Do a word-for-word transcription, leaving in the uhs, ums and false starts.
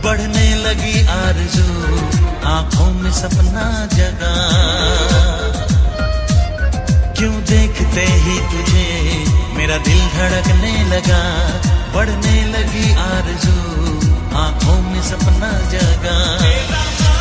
बढ़ने लगी आरज़ू, आंखों में सपना जगा। क्यों देखते ही तुझे मेरा दिल धड़कने लगा, बढ़ने लगी आरज़ू, आंखों में सपना जगा।